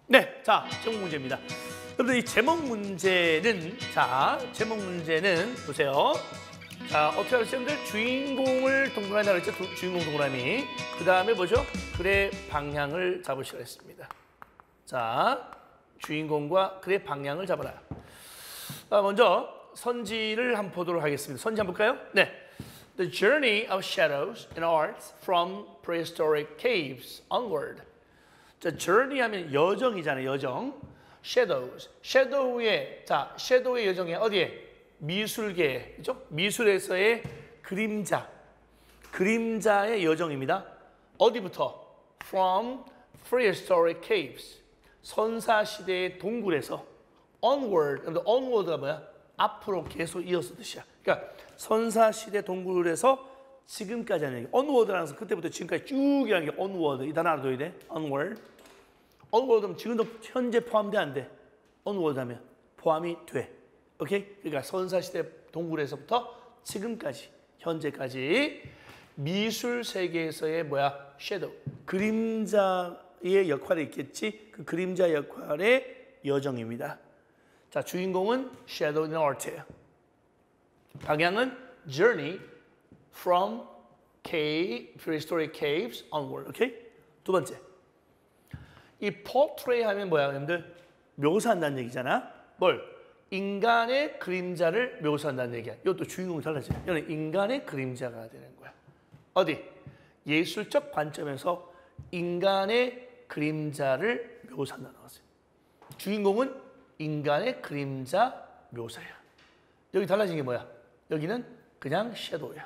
네, 자, 제목 문제입니다. 여러분들 이 제목 문제는 제목 문제는 보세요. 자, 어떻게 하겠어요? 여러분들 주인공을 동그라미 나왔죠? 주인공 동그라미. 그 다음에 뭐죠? 글의 방향을 잡으시라 했습니다. 자, 주인공과 글의 방향을 잡아라. 먼저 선지를 한번 보도록 하겠습니다. 선지 한번 볼까요? 네. The journey of shadows and arts from prehistoric caves onward. 자, journey 하면 여정이잖아요. 여정. shadows. shadow의 shadow의 여정이 어디에? 미술계, 그죠? 미술에서의 그림자. 그림자의 여정입니다. 어디부터? From prehistoric caves. 선사시대의 동굴에서 onward. onward가 뭐야? 앞으로 계속 이어서 뜻이야. 그러니까 선사시대 동굴에서 지금까지 하는 얘기. onward라는 것은 그때부터 지금까지 쭉 이라는 게 onward. 이 단어 알아둬야 돼. onward. onward는 지금도 현재 포함돼 안 돼? onward 하면 포함이 돼. 오케이? 그러니까 선사시대 동굴에서부터 지금까지, 현재까지 미술 세계에서의 뭐야? 섀도우. 그림자의 역할이 있겠지? 그 그림자 역할의 여정입니다. 자, 주인공은 Shadow in Art예요. 방향은 Journey from prehistoric caves onward. 오케이? 두 번째. 이 portray 하면 뭐야, 여러분들? 묘사한다는 얘기잖아. 뭘? 인간의 그림자를 묘사한다는 얘기야. 이것도 주인공이 달라져요. 이거는 인간의 그림자가 되는 거야. 어디? 예술적 관점에서 인간의 그림자를 묘사한다는 거지. 주인공은 인간의 그림자 묘사야. 여기 달라진 게 뭐야? 여기는 그냥 섀도우야.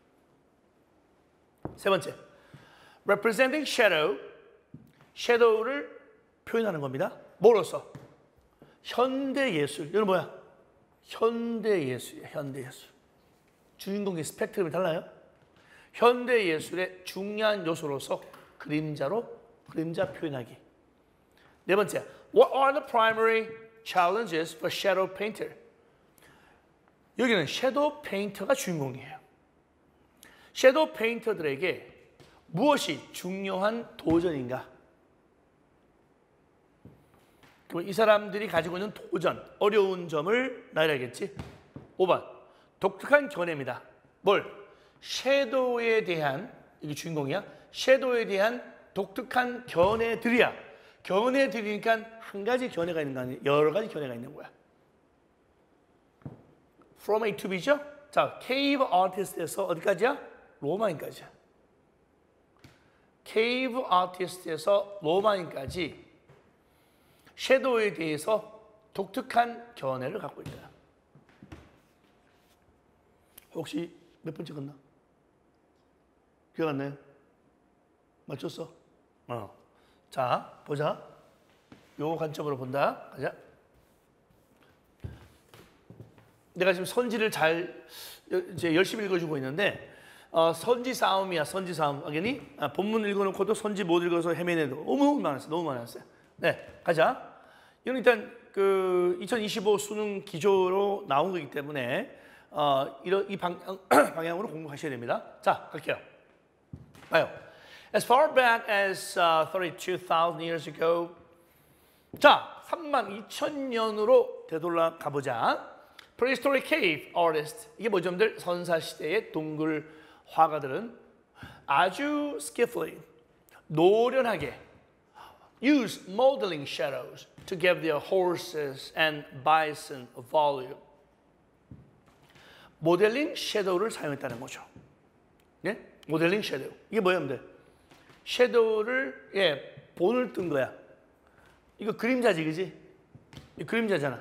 세 번째. Representing shadow. 섀도우를 표현하는 겁니다. 뭐로써? 현대 예술. 이건 뭐야? 현대 예술이야. 현대 예술. 주인공의 스펙트럼이 달라요. 현대 예술의 중요한 요소로서 그림자 표현하기. 네 번째. What are the primary challenges for shadow painter? 여기는 섀도우 페인터가 주인공이에요. 섀도우 페인터들에게 무엇이 중요한 도전인가? 그럼 이 사람들이 가지고 있는 도전, 어려운 점을 나열하겠지. 5번, 독특한 견해입니다. 뭘? 섀도우에 대한, 이게 주인공이야. 섀도우에 대한 독특한 견해들이야. 견해들이니까 한 가지 견해가 있는 거 아니야. 여러 가지 견해가 있는 거야. From A to B죠? 자, 케이브 아티스트에서 어디까지야? 로마인까지야. 케이브 아티스트에서 로마인까지 섀도우에 대해서 독특한 견해를 갖고 있다. 혹시 몇 번째 갔나? 기억 안 나요? 맞췄어? 자, 보자. 요 관점으로 본다. 가자. 내가 지금 선지를 이제 열심히 읽어주고 있는데, 선지 싸움이야, 선지 싸움. 알겠니? 본문 읽어놓고도 선지 못 읽어서 헤매내도 너무 많았어요. 너무 많았어요. 네, 가자. 이건 일단 그 2025 수능 기조로 나온 거기 때문에 이 방향으로 공부하셔야 됩니다. 자, 갈게요. 봐요. As far back as 32,000 years ago. 자, 32,000년으로 되돌아 가보자. Prehistoric cave artist. 이게 뭐죠, 여러분들? 선사시대의 동굴 화가들은 아주 skillfully, 노련하게 use modeling shadows to give their horses and bison a volume. 모델링 섀도우를 사용했다는 거죠. 네? 모델링 섀도우. 이게 뭐예요, 여러분들? 섀도우를 본을 뜬 거야. 이거 그림자지, 그지? 이 그림자잖아.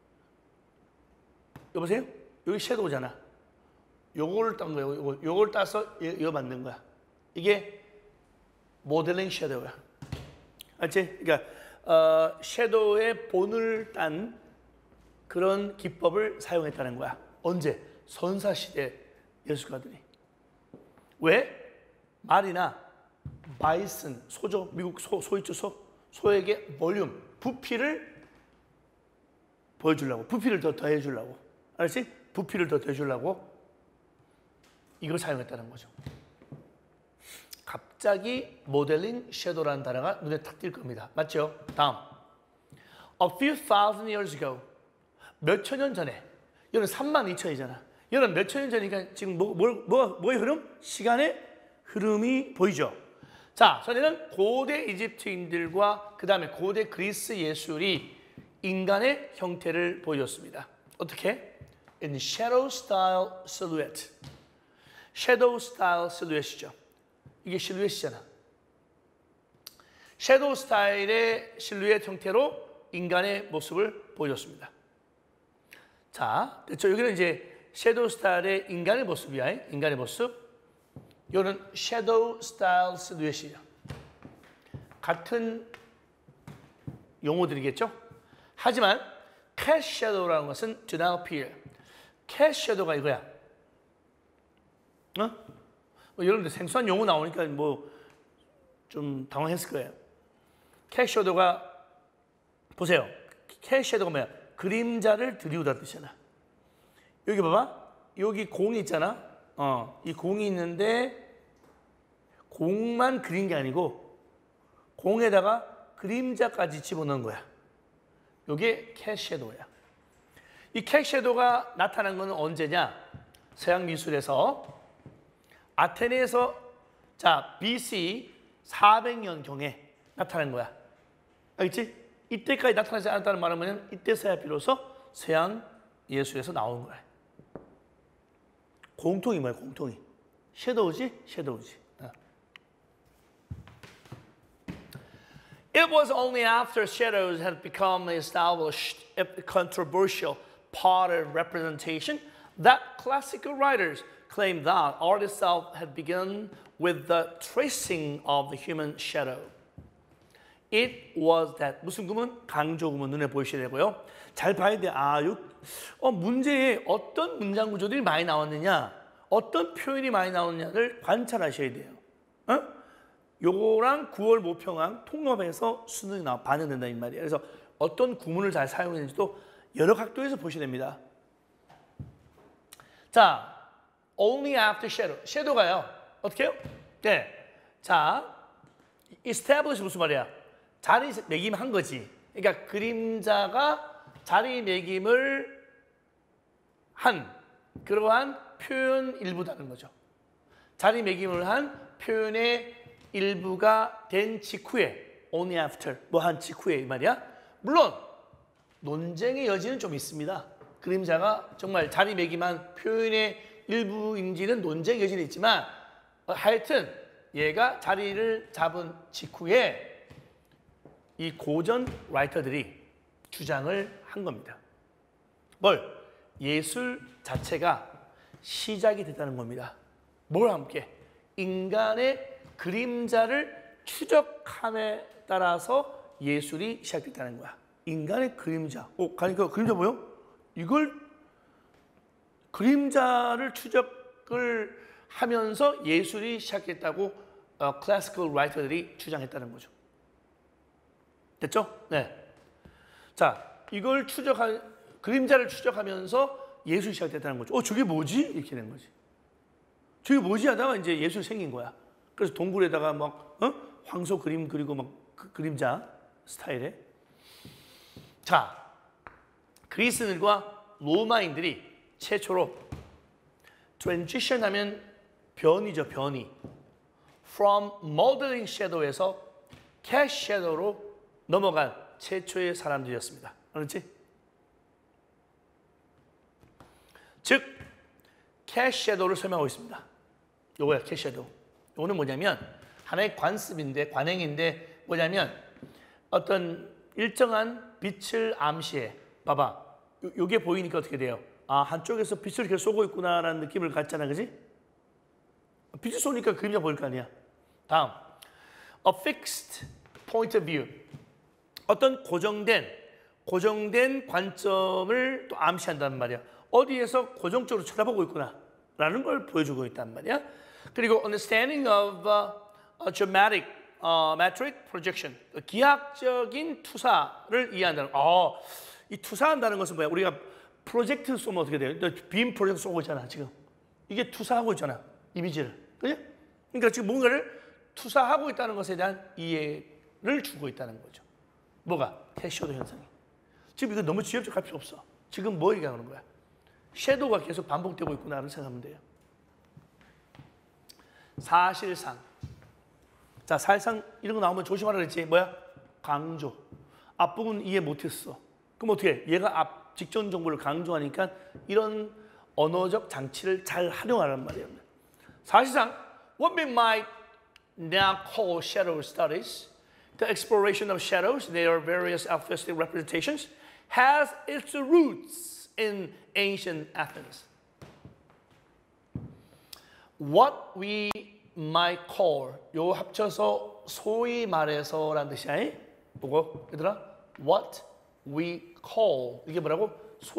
여보세요? 여기 섀도우잖아. 요거를 딴 거야. 요걸 따서 이거 만든 거야. 이게 모델링 섀도우야. 알지? 그러니까 섀도우의 본을 딴 그런 기법을 사용했다는 거야. 언제? 선사시대 예술가들이. 왜? 말이나 바이슨, 소죠. 미국 소 있죠, 소에게 볼륨, 부피를 보여주려고. 부피를 더 더해주려고. 알지? 부피를 더 더해주려고 이걸 사용했다는 거죠. 갑자기 모델링 섀도우라는 단어가 눈에 탁 띌 겁니다. 맞죠? 다음. A few thousand years ago. 몇 천 년 전에. 이거는 32,000이잖아. 이거는 몇 천 년 전이니까 지금 뭐의 흐름? 시간의 흐름이 보이죠. 자, 전에는 고대 이집트인들과 그 다음에 고대 그리스 예술이 인간의 형태를 보여줬습니다. 어떻게? In shadow style silhouette. shadow style silhouette이죠. 이게 실루엣이잖아. 섀도우 스타일의 실루엣 형태로 인간의 모습을 보여줬습니다. 자, 됐죠? 여기는 이제 섀도우 스타일의 인간의 모습이야. 인간의 모습. 이거는 섀도우 스타일 실루엣이에요. 같은 용어들이겠죠? 하지만 cast shadow라는 것은 do not appear. cast shadow가 이거야. 여러분들 생소한 용어 나오니까 뭐 좀 당황했을 거예요. cast shadow가 보세요. cast shadow가 뭐야? 그림자를 들이우다 뜻이잖아. 여기 봐봐. 여기 공이 있잖아. 이 공이 있는데 공만 그린 게 아니고 공에다가 그림자까지 집어넣은 거야. 이게 cast shadow야. 이 cast shadow가 나타난 것은 언제냐? 서양 미술에서 아테네에서 자 BC 400년경에 나타난 거야. 알겠지? 이때까지 나타나지 않았다는 말은 뭐냐면 이때서야 비로소 서양 예술에서 나온 거야. 공통이 뭐야? 공통이. 섀도우지? 섀도우지. It was only after shadows had become established a controversial part of representation that classical writers claimed that art itself had begun with the tracing of the human shadow. It was that 무슨 구문? 강조 구문 눈에 보이셔야 되고요. 잘 봐야 돼. 문제에 어떤 문장 구조들이 많이 나왔느냐, 어떤 표현이 많이 나오느냐를 관찰하셔야 돼요. 요거랑 9월 모평왕 통합해서 수능이 반영된다 이 말이에요. 그래서 어떤 구문을 잘 사용했는지도 여러 각도에서 보셔야 됩니다. 자, only after shadow. shadow가요. 어떻게 해요? 네. 자, establish 무슨 말이야? 자리매김한 거지. 그러니까 그림자가 자리매김을 한 그러한 표현 일부다는 거죠. 자리매김을 한 표현의 일부가 된 직후에 only after 뭐 한 직후에 이 말이야. 물론 논쟁의 여지는 좀 있습니다. 그림자가 정말 자리매김한 표현의 일부인지는 논쟁의 여지는 있지만 하여튼 얘가 자리를 잡은 직후에 이 고전 라이터들이 주장을 한 겁니다. 뭘? 예술 자체가 시작이 됐다는 겁니다. 뭘 함께? 인간의 그림자를 추적함에 따라서 예술이 시작됐다는 거야. 인간의 그림자. 그러니까 그림자 뭐요? 이걸 그림자를 추적을 하면서 예술이 시작했다고 클래시컬 라이터들이 주장했다는 거죠. 됐죠? 네. 자, 이걸 그림자를 추적하면서 예술이 시작됐다는 거죠. 저게 뭐지? 이렇게 된 거지. 저게 뭐지? 하다가 이제 예술이 생긴 거야. 그래서 동굴에다가 막 황소 그림 그리고 막 그림자 스타일에. 자, 그리스인들과 로마인들이 최초로 transition 하면 변이죠, 변이. From modeling shadow에서 cast shadow로 넘어간 최초의 사람들이었습니다. 알았지? 즉, cast shadow를 설명하고 있습니다. 요거야, cast shadow. 요거는 뭐냐면 하나의 관습인데, 관행인데 뭐냐면 어떤 일정한 빛을 암시해. 봐봐. 요게 보이니까 어떻게 돼요? 한쪽에서 빛을 이렇게 쏘고 있구나라는 느낌을 갖잖아, 그지? 빛을 쏘니까 그림자 보일 거 아니야. 다음, a fixed point of view. 어떤 고정된 관점을 또 암시한단 말이야. 어디에서 고정적으로 쳐다보고 있구나라는 걸 보여주고 있단 말이야. 그리고 understanding of geometric metric projection. 기하학적인 투사를 이해한다는. 이 투사한다는 것은 뭐야? 우리가 프로젝트 쏘면 어떻게 돼요? 빔 프로젝트 쏘고 있잖아, 지금. 이게 투사하고 있잖아, 이미지를. 그지? 그러니까 지금 뭔가를 투사하고 있다는 것에 대한 이해를 주고 있다는 거죠. 뭐가? 캐시오도 현상이. 지금 이거 너무 지엽적할 필요 없어. 지금 뭐 얘기하는 거야? 섀도우가 계속 반복되고 있구나를 생각하면 돼요. 사실상. 자, 사실상 이런 거 나오면 조심하라 그랬지. 뭐야? 강조. 앞부분 이해 못했어. 그럼 어떻게 해? 얘가 앞 직전 정보를 강조하니까 이런 언어적 장치를 잘 활용하란 말이에요. 사실상 what we might now call shadow studies, the exploration of shadows, their various alphabet representations, has its roots in ancient Athens. What we might call, 요 합쳐서 소위 말해서라는 뜻이야. 보고 얘들아, what we call, 이게 뭐라고?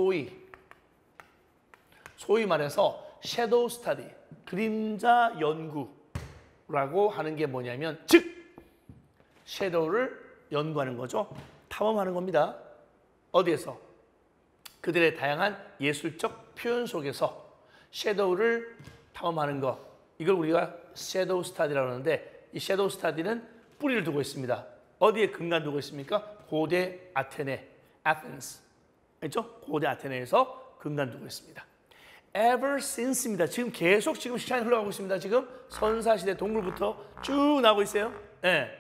소위 말해서 shadow study, 그림자 연구라고 하는 게 뭐냐면, 즉 섀도우를 연구하는 거죠. 탐험하는 겁니다. 어디에서? 그들의 다양한 예술적 표현 속에서 섀도우를 탐험하는 거, 이걸 우리가 섀도우 스타디라고 하는데, 이 섀도우 스타디는 뿌리를 두고 있습니다. 어디에 근간 두고 있습니까? 고대 아테네, Athens. 알죠? 고대 아테네에서 근간 두고 있습니다. Ever since입니다. 지금 계속 지금 시간이 흘러가고 있습니다. 지금 선사시대 동굴부터 쭉 나오고 있어요. 네.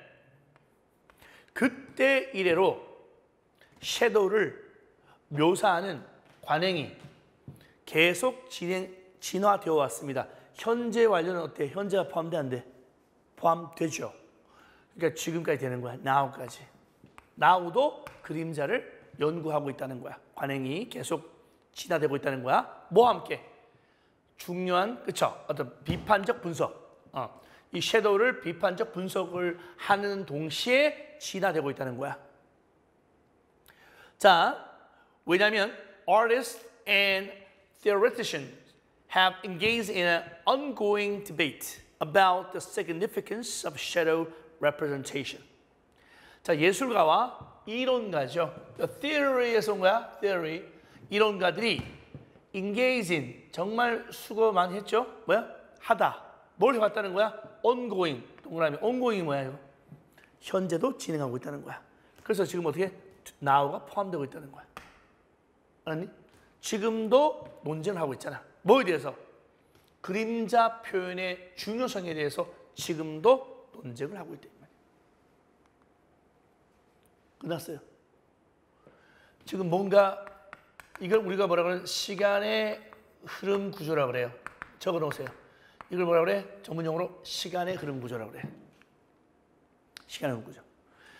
그때 이래로 섀도우를 묘사하는 관행이 계속 진화되어 왔습니다. 현재 완료는 어때? 현재가 포함돼 안 돼? 포함되죠. 그러니까 지금까지 되는 거야. now까지. now도 그림자를 연구하고 있다는 거야. 관행이 계속 진화되고 있다는 거야. 뭐와 함께? 중요한, 그쵸? 어떤 비판적 분석. 이 섀도우를 비판적 분석을 하는 동시에 진화되고 있다는 거야. 자, 왜냐하면 artists and theoreticians have engaged in an ongoing debate about the significance of shadow representation. 자, 예술가와 이론가죠. theory에서 온 거야. theory. 이론가들이 engage in, 정말 수고 많이 했죠. 뭐야? 하다. 뭘 해왔다는 거야? ongoing. 동그라미. ongoing이 뭐야 이거? 현재도 진행하고 있다는 거야. 그래서 지금 어떻게? now가 포함되고 있다는 거야. 알았니? 지금도 논쟁을 하고 있잖아. 뭐에 대해서? 그림자 표현의 중요성에 대해서 지금도 논쟁을 하고 있다. 끝났어요. 지금 뭔가 이걸 우리가 뭐라 그래? 시간의 흐름 구조라고 그래요. 적어 놓으세요. 이걸 뭐라 그래? 전문용어로 시간의 흐름 구조라고 그래. 시간의 흐름 구조.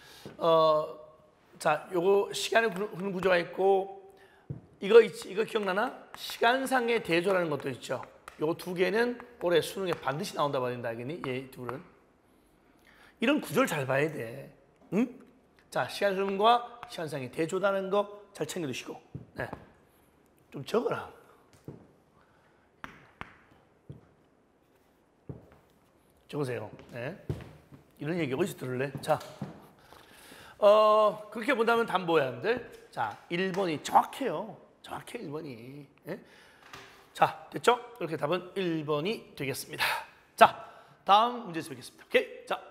자, 요거 시간의 흐름 구조가 있고, 이거 기억나나? 시간상의 대조라는 것도 있죠. 요거 두 개는 올해 수능에 반드시 나온다 말인다, 알겠니? 얘 둘은. 이런 구조를 잘 봐야 돼. 응? 자, 시간 흐름과 시간상의 대조라는 거 잘 챙겨두시고. 네. 좀 적어라. 적으세요. 네. 이런 얘기 어디서 들을래? 자, 그렇게 본다면 답 뭐야, 여러분들? 자, 1번이 정확해요. 정확해, 1번이. 네? 자, 됐죠? 이렇게 답은 1번이 되겠습니다. 자, 다음 문제에서 뵙겠습니다. 오케이? 자.